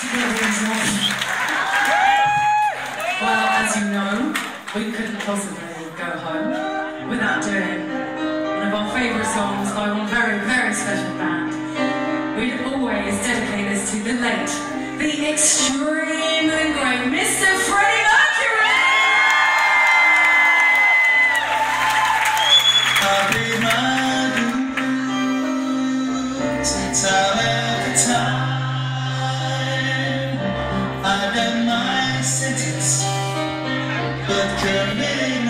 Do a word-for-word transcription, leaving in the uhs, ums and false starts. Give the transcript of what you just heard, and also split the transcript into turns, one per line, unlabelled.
Well, as you know, we couldn't possibly go home without doing one of our favourite songs by one very, very special band. We'd always dedicate this to the late, the extremely great Mister Freddie Mercury!
I paid my dues time after time. I done my sentence, but committed